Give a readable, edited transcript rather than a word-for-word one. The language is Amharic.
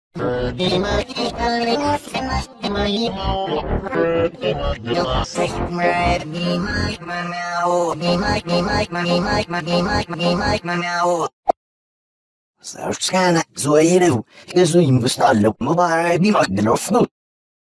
Sabe, cara, zoeira, eu sou impossível, meu pai me manda no fundo.